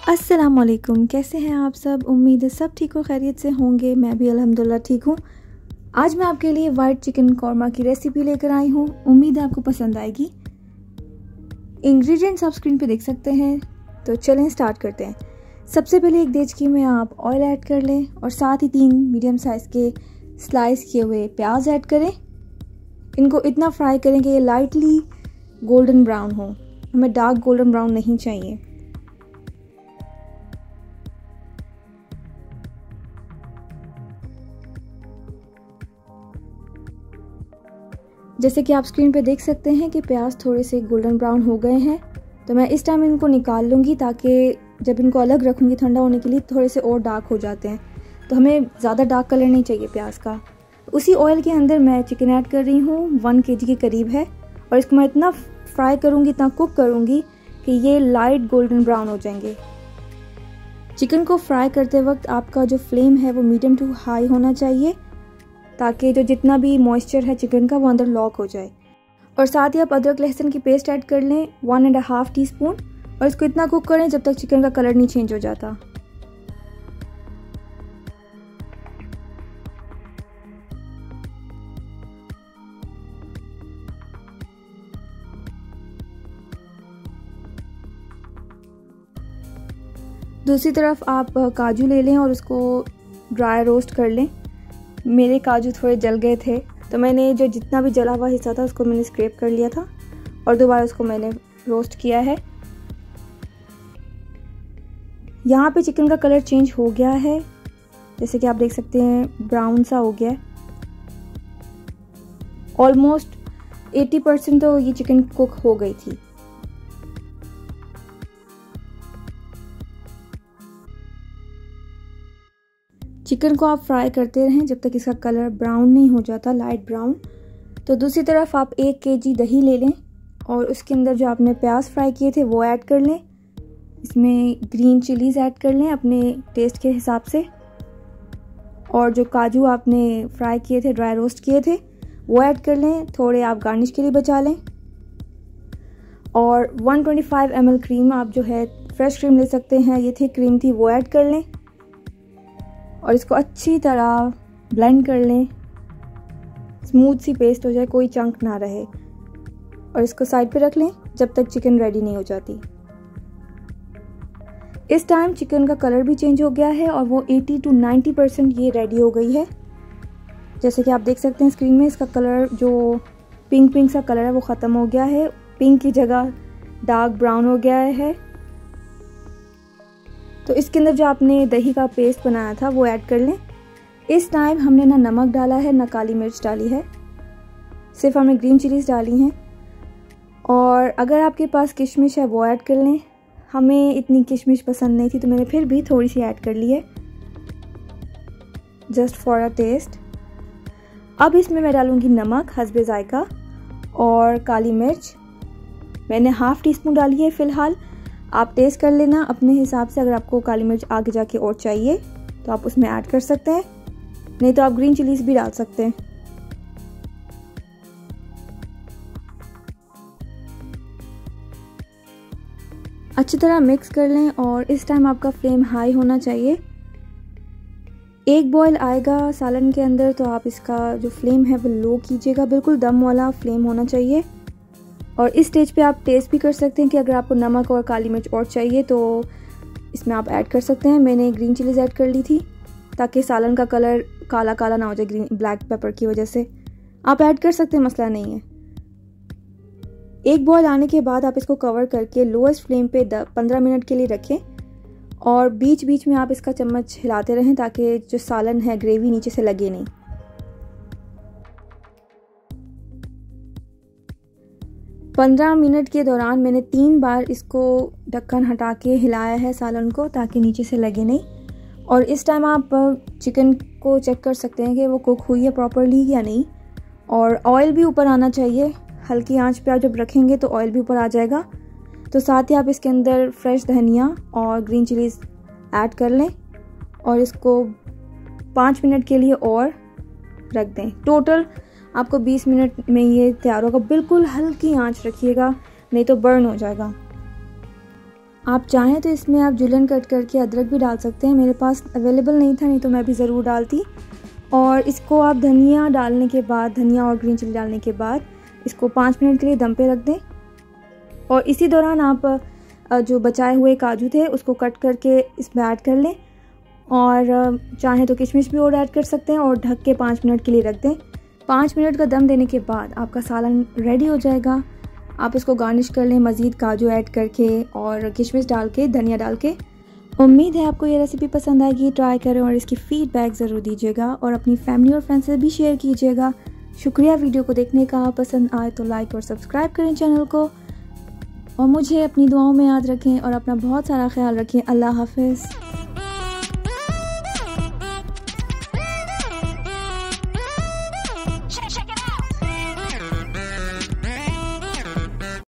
अस्सलामुअलैकुम, कैसे हैं आप सब। उम्मीद है सब ठीक हो, खैरियत से होंगे। मैं भी अल्हम्दुलिल्लाह ठीक हूँ। आज मैं आपके लिए वाइट चिकन कौरमा की रेसिपी लेकर आई हूँ। उम्मीद है आपको पसंद आएगी। इंग्रेडिएंट्स आप स्क्रीन पे देख सकते हैं, तो चलें स्टार्ट करते हैं। सबसे पहले एक देचकी में आप ऑयल ऐड कर लें और साथ ही 3 मीडियम साइज़ के स्लाइस किए हुए प्याज ऐड करें। इनको इतना फ्राई करें कि ये लाइटली गोल्डन ब्राउन हो, हमें डार्क गोल्डन ब्राउन नहीं चाहिए। जैसे कि आप स्क्रीन पे देख सकते हैं कि प्याज थोड़े से गोल्डन ब्राउन हो गए हैं, तो मैं इस टाइम इनको निकाल लूँगी ताकि जब इनको अलग रखूँगी ठंडा होने के लिए थोड़े से और डार्क हो जाते हैं। तो हमें ज़्यादा डार्क कलर नहीं चाहिए प्याज का। उसी ऑयल के अंदर मैं चिकन ऐड कर रही हूँ, 1 kg के करीब है, और इसको मैं इतना फ्राई करूँगी, इतना कुक करूँगी कि ये लाइट गोल्डन ब्राउन हो जाएंगे। चिकन को फ्राई करते वक्त आपका जो फ्लेम है वो मीडियम टू हाई होना चाहिए, ताकि जो जितना भी मॉइस्चर है चिकन का वो अंदर लॉक हो जाए। और साथ ही आप अदरक लहसुन की पेस्ट ऐड कर लें 1.5 टीस्पून, और इसको इतना कुक करें जब तक चिकन का कलर नहीं चेंज हो जाता। दूसरी तरफ आप काजू ले लें और उसको ड्राई रोस्ट कर लें। मेरे काजू थोड़े जल गए थे, तो मैंने जो जितना भी जला हुआ हिस्सा था उसको मैंने स्क्रैप कर लिया था और दोबारा उसको मैंने रोस्ट किया है। यहाँ पे चिकन का कलर चेंज हो गया है, जैसे कि आप देख सकते हैं ब्राउन सा हो गया है। ऑलमोस्ट 80% तो ये चिकन कुक हो गई थी। चिकन को आप फ्राई करते रहें जब तक इसका कलर ब्राउन नहीं हो जाता, लाइट ब्राउन। तो दूसरी तरफ आप 1 kg दही ले लें और उसके अंदर जो आपने प्याज फ्राई किए थे वो ऐड कर लें। इसमें ग्रीन चिलीज़ ऐड कर लें अपने टेस्ट के हिसाब से, और जो काजू आपने फ्राई किए थे, ड्राई रोस्ट किए थे, वो ऐड कर लें। थोड़े आप गार्निश के लिए बचा लें। और 125 ml क्रीम, आप जो है फ्रेश क्रीम ले सकते हैं, ये थिक क्रीम थी, वो ऐड कर लें और इसको अच्छी तरह ब्लेंड कर लें, स्मूथ सी पेस्ट हो जाए, कोई चंक ना रहे। और इसको साइड पे रख लें जब तक चिकन रेडी नहीं हो जाती। इस टाइम चिकन का कलर भी चेंज हो गया है और वो 80 to 90% ये रेडी हो गई है। जैसे कि आप देख सकते हैं स्क्रीन में, इसका कलर जो पिंक सा कलर है वो ख़त्म हो गया है, पिंक की जगह डार्क ब्राउन हो गया है। तो इसके अंदर जो आपने दही का पेस्ट बनाया था वो ऐड कर लें। इस टाइम हमने ना नमक डाला है ना काली मिर्च डाली है, सिर्फ हमने ग्रीन चिलीज़ डाली हैं। और अगर आपके पास किशमिश है वो ऐड कर लें। हमें इतनी किशमिश पसंद नहीं थी तो मैंने फिर भी थोड़ी सी ऐड कर ली है, जस्ट फॉर अ टेस्ट। अब इसमें मैं डालूँगी नमक हस्बे जायका और काली मिर्च मैंने 1/2 टीस्पून डाली है फ़िलहाल। आप टेस्ट कर लेना अपने हिसाब से, अगर आपको काली मिर्च आगे जाके और चाहिए तो आप उसमें ऐड कर सकते हैं, नहीं तो आप ग्रीन चिलीज़ भी डाल सकते हैं। अच्छी तरह मिक्स कर लें और इस टाइम आपका फ्लेम हाई होना चाहिए। एक बॉयल आएगा सालन के अंदर तो आप इसका जो फ्लेम है वो लो कीजिएगा, बिल्कुल दम वाला फ्लेम होना चाहिए। और इस स्टेज पे आप टेस्ट भी कर सकते हैं कि अगर आपको नमक और काली मिर्च और चाहिए तो इसमें आप ऐड कर सकते हैं। मैंने ग्रीन चिलीज़ ऐड कर ली थी ताकि सालन का कलर काला काला ना हो जाए ब्लैक पेपर की वजह से। आप ऐड कर सकते हैं, मसला नहीं है। एक बॉयल आने के बाद आप इसको कवर करके लोएस्ट फ्लेम पे 15 मिनट के लिए रखें और बीच बीच में आप इसका चम्मच हिलाते रहें ताकि जो सालन है ग्रेवी नीचे से लगे नहीं। पंद्रह मिनट के दौरान मैंने 3 बार इसको ढक्कन हटा के हिलाया है सालन को, ताकि नीचे से लगे नहीं। और इस टाइम आप चिकन को चेक कर सकते हैं कि वो कुक हुई है प्रॉपरली या नहीं। और ऑयल भी ऊपर आना चाहिए, हल्की आंच पे आप जब रखेंगे तो ऑयल भी ऊपर आ जाएगा। तो साथ ही आप इसके अंदर फ्रेश धनिया और ग्रीन चिलीज़ ऐड कर लें और इसको 5 मिनट के लिए और रख दें। टोटल आपको 20 मिनट में ये तैयार होगा। बिल्कुल हल्की आंच रखिएगा, नहीं तो बर्न हो जाएगा। आप चाहें तो इसमें आप जुलन कट करके अदरक भी डाल सकते हैं, मेरे पास अवेलेबल नहीं था, नहीं तो मैं भी ज़रूर डालती। और इसको आप धनिया डालने के बाद, धनिया और ग्रीन चिली डालने के बाद इसको 5 मिनट के लिए दम पे रख दें। और इसी दौरान आप जो बचाए हुए काजू थे उसको कट करके इसमें ऐड कर लें, और चाहें तो किशमिश भी और ऐड कर सकते हैं, और ढक के 5 मिनट के लिए रख दें। 5 मिनट का दम देने के बाद आपका सालन रेडी हो जाएगा। आप इसको गार्निश कर लें मज़ीद काजू ऐड करके और किशमिश डाल के, धनिया डाल के। उम्मीद है आपको ये रेसिपी पसंद आएगी, ट्राई करें और इसकी फ़ीडबैक ज़रूर दीजिएगा और अपनी फैमिली और फ्रेंड्स से भी शेयर कीजिएगा। शुक्रिया वीडियो को देखने का। पसंद आए तो लाइक और सब्सक्राइब करें चैनल को, और मुझे अपनी दुआओं में याद रखें और अपना बहुत सारा ख्याल रखें। अल्लाह हाफ़िज़।